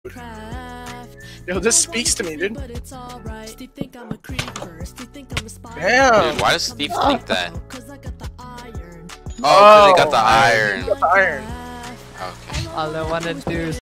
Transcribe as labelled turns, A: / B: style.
A: Yo, this speaks to me, dude. Damn.
B: Dude, why does Steve think that? Oh, because he got the iron.
A: He got the iron.
B: Okay.
C: All I wanna do is